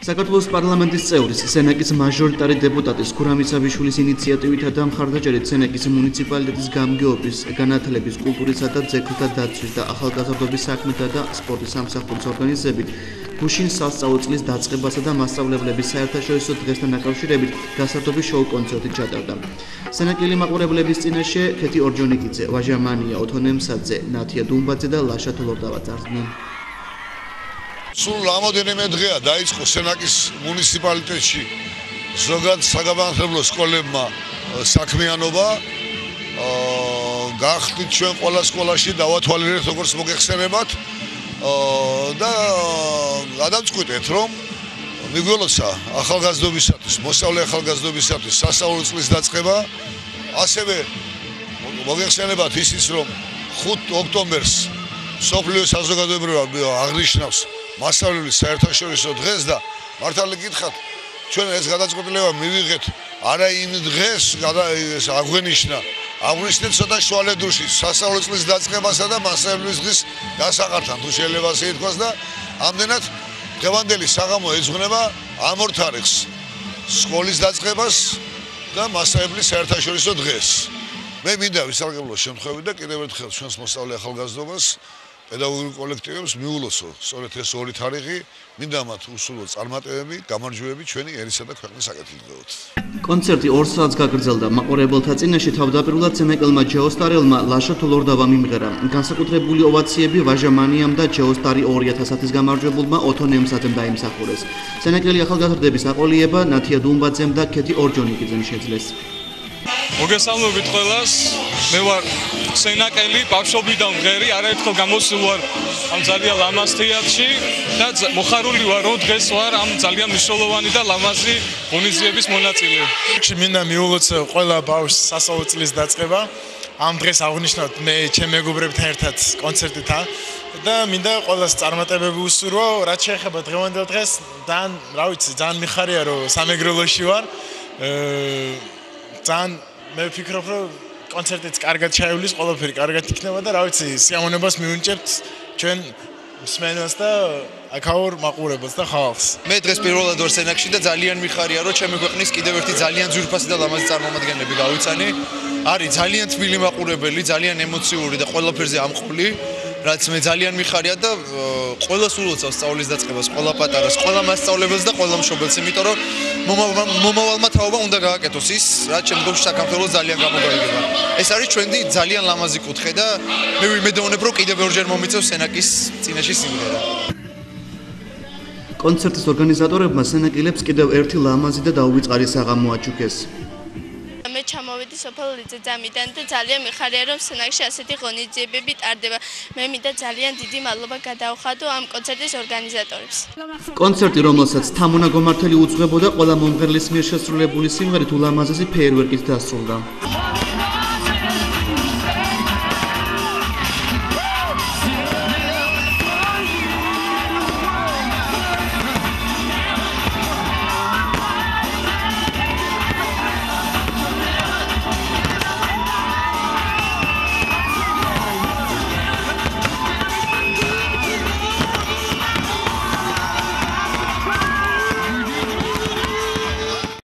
საქართველოს პარლამენტის წევრის, სენაკის მაჟორიტარი დეპუტატის ქურამის აბიშვილის ინიციატივითა და მხარდაჭერით სენაკის მუნიციპალიტეტის გამგეობის, განათლების, კულტურისა და ძეგლთა დაცვის და ახალგაზრდობის საქმეთა და სპორტის სამსახურის ორგანიზებით გუშინ სასწავლო წლის დაწყებასა და მასწავლებლების საერთაშორისო დღესთან დაკავშირებით გასართობი შოუ-კონცერტი ჩატარდა. სენაკელი მაყურებლების წინაშე ქეთი ორჯონიკიძე, ვაჟა მანია, ოთონე მსაძე, ნათია დუმბაძე და ლაშა თოლორდავა წარდნენ. სულ რამოდენიმე დღეა დაიწყო სენაკის მუნიციპალიტეტში ზოგად საგანმანათლებლო სკოლებმა საქმიანობა. გახდით ჩვენ ყველა სკოლაში დავათვალიერეთ როგორც მოგეხსენებათ და გადავწყვიტეთ რომ მიგველოცა ახალგაზრდობისათვის, მოსწავლე ახალგაზრდობისათვის სასწავლო წლის დაწყება. ასევე მოგეხსენებათ ისიც რომ 5 ოქტომბერს მსოფლიო საზოგადოებრივ აღნიშნავს მასწავლებლის საერთაშორისო დღეს და მართალი გითხრათ ჩვენ ეს გადაწყვეტილება მივიღეთ არა იმ დღეს აღვნიშნეთ ცოტა შუალედურში სასწავლო წლის დაწყებასა და მასწავლებლის დღის დასაყართან თუ შეიძლება ასე ითქვას და ამდენად დღევანდელი საღამო ეძღვნება ამ ორ თარიღს სკოლის დაწყებას და მასწავლებლის საერთაშორისო დღეს. მე მინდა ვისარგებლო შემთხვევით და კიდევ ერთხელ ჩვენს მოსწავლე ახალგაზრდობას პედაგოგიურ კოლექტივებს მიულოცო სწორედ ეს ორი თარიღი, მინდა მათ უსულო წარმატებები, გამარჯვებები ჩვენი ერისა და ქვეყნის საკეთილდღეოდ. კონცერტი 2 საათს გაგრძელდა. მაყურებელთა წინაშე თავდაპირველად სენაკელმა ჯეოსტარელმა ლაშა თოლორდავამ იმღერა. განსაკუთრებული ოვაციები ვაჟა მანიამ და ჯეოსტარი 2000-ის გამარჯვებულმა ოთონე მსაძემ დაიმსახურეს. სენაკელი ახალგაზრდების აყოლიება ნათია დუმბაძემ და ქეთი ორჯონიკიძემ შეძლეს. მოგესალმებით ყველას. მე ვარ სენაკელი, ბავშვობიდან მღერი, არაერთხელ გამოსულ ვარ ამ ძალიან ლამაზ თეატრში და მოხარული ვარ, რომ დღეს ვარ ამ ძალიან მნიშვნელოვანი და ლამაზი ღონისძიების მონაწილე. მინდა მიულოცო ყველა ბავშვს სასწავლო წლის დაწყება. ამ დღეს აღვნიშნოთ მე ჩემ მეგობრებთან ერთად კონცერტითა და მინდა ყველას წარმატებები უსურვო, რაც შეეხება დღევანდელ დღეს, ძალიან მიხარია რომ სამეგრელოში ვარ. ძალიან მე ვფიქრობ რომ კონცერტიც კარგად ჩაივლის, ყველაფერი კარგად იქნება და სიამოვნებას მივუნიჭებთ ჩვენ მსმენელს და აქაურ მაყურებელს და ხალხს. მე დღეს პირველად ვარ სენაკში და ძალიან მიხარია რომ ჩემი ქვეყნის კიდევ ერთი ძალიან ძვირფასი და ლამაზი წარმომადგენლები გავიცანი. არის ძალიან თბილი მაყურებელი, ძალიან ემოციური და ყველაფერზე ამყოლი, რაც მე ძალიან მიხარია და ყველას ულოცავს სწავლის დაწყებას, ყველა პატარას, ყველა მასწავლებელს და ყველა მშობელს, იმიტომ რომ მომავალმა თაობა უნდა გააკეთოს ის, რაც შემდგომში საქართველოს ძალიან გამოგარიგება. ეს არის ჩვენი ძალიან ლამაზი კუთხე და მე ვიმედოვნებ, რომ კიდევ ორჯერ მომიწევს სენაკის წინაშე სიმღერა. კონცერტის ორგანიზატორებმა სენაკელებს კიდევ ერთი ლამაზი და დაუვიწყარი საღამო აჩუქეს. მე ჩამოვედი სოფელ ლიწეძამიდან და ძალიან მიხარია რომ სენაკში ასეთი ღონისძიებები ტარდება. მე მინდა ძალიან დიდი მადლობა გადავხადო ამ კონცერტის ორგანიზატორებს. კონცერტი, რომელსაც თამონაგომართელი უძღვებოდა, ყველა მომღერლის მიერ შესრულებული სიმღერით ულამაზესი ფეიერვერკით დასრულდა.